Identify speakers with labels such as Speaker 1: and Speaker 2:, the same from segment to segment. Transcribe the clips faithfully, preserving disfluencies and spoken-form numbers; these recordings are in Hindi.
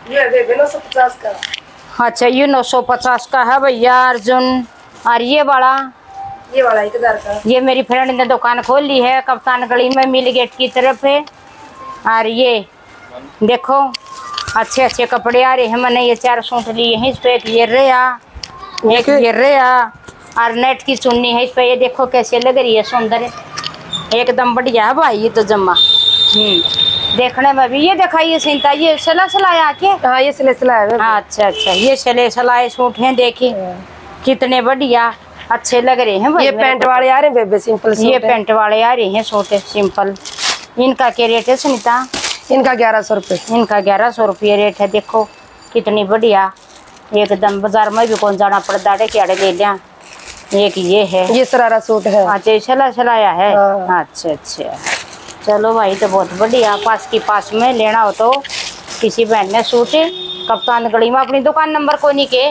Speaker 1: ये बेबे नौ सौ पचास का।
Speaker 2: अच्छा ये नौ सौ पचास का है भैया अर्जुन। और ये वाला
Speaker 1: ये वाला एक हजार का।
Speaker 2: ये मेरी फ्रेंड ने दुकान खोल ली है कप्तान गली में मिल गेट की तरफ है। और ये देखो अच्छे अच्छे कपड़े आ रहे हैं। मैंने ये चार सूट लिए हैं। इस पे एक ये रेया, एक ये रेया और नेट की चुन्नी है इस पे। ये देखो कैसे लग रही है, सुंदर एकदम बढ़िया है भाई। ये तो जम्मा हम्म देखने में भी। ये दिखाइए सीनता, ये सिला सिलाया के।
Speaker 1: हाँ ये सिले सिलाया है।
Speaker 2: अच्छा अच्छा ये सिले सिलाए सूट हैं। देखिए कितने बढ़िया अच्छे लग रहे हैं भाई।
Speaker 1: ये पैंट वाले आ रहे हैं बेबे, सिंपल सूट।
Speaker 2: ये पैंट वाले आ रहे हैं सूट सिंपल। इनका क्या रेट है सुनीता?
Speaker 1: इनका ग्यारह सौ रुपये।
Speaker 2: इनका ग्यारह सौ रुपये रेट है। देखो कितनी बढ़िया एकदम। बाजार में भी कौन जाना पड़ता है कि ले लिया। एक ये है,
Speaker 1: ये सरारा सूट है।
Speaker 2: अच्छा सिला सिलाया है।
Speaker 1: हाँ।
Speaker 2: अच्छा अच्छा चलो भाई तो बहुत बढ़िया। पास की पास में लेना हो तो किसी बहन ने सूट कप्तान गली में अपनी दुकान नंबर को नहीं के।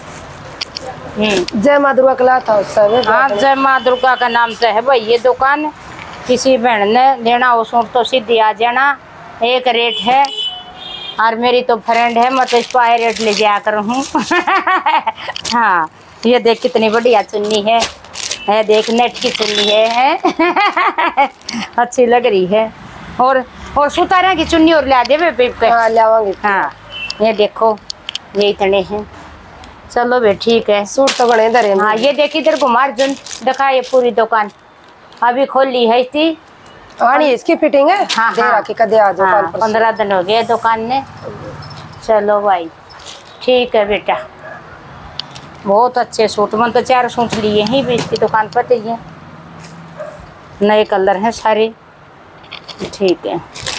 Speaker 1: जय माँ दुर्गा कला था उस समय।
Speaker 2: हाँ जय माँ दुर्गा का नाम से है भाई ये दुकान। किसी बहन ने लेना हो सूट तो सीधी आ जाना। एक रेट है और मेरी तो फ्रेंड है, मैं तो इस पर रेट ले जाया करूँ। हाँ ये देख कितनी बढ़िया चुन्नी है, है देख नेट की चुन्नी है, है? अच्छी लग रही है। और और सुतारा की चुन्नी और ला दे पे।
Speaker 1: हाँ लावांगे।
Speaker 2: हाँ ये देखो ये इतने हैं। चलो बे ठीक है।
Speaker 1: सूट तो बड़े इधर है।
Speaker 2: हाँ ये देख इधर घुमा अर्जुन दिखा। ये पूरी दुकान अभी खोल ली है इसकी।
Speaker 1: हाँ नहीं इसकी फिटिंग है।
Speaker 2: हाँ
Speaker 1: दे
Speaker 2: हाँ
Speaker 1: रखी कदे आ जाओ।
Speaker 2: हाँ पंद्रह दिन हो गए दुकान ने। चलो भाई ठीक है बेटा। बहुत अच्छे सूट, मन तो चार सूट लिए हैं भी इसकी दुकान पर। ये नए कलर हैं सारे। ठीक है।